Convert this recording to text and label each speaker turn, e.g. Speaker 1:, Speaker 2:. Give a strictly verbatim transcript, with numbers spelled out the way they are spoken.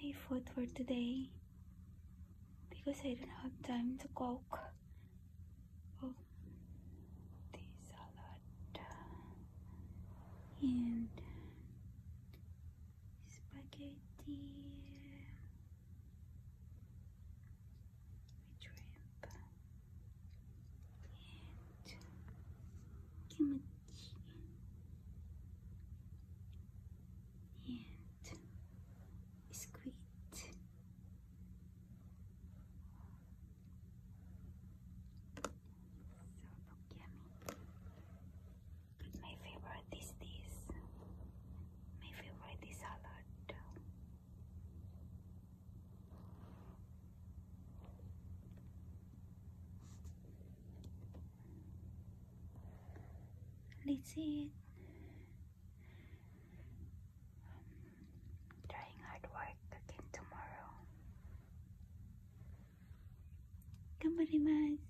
Speaker 1: my food for today because I don't have time to cook. Oh, this salad and spaghetti with shrimp and kimchi and squid. My favorite is this. My favorite is salad. Let's eat. Trying hard work again tomorrow. Gambarimasu.